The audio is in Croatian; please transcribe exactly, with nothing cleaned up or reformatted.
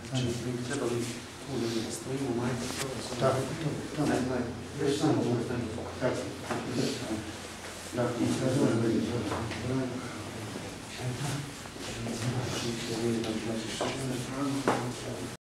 Znači, mi bi trebali puno da stojimo, majka, profesor. Da, da, da. Već samo to ostane. Tako. Da, i sve zove vidi. Znači,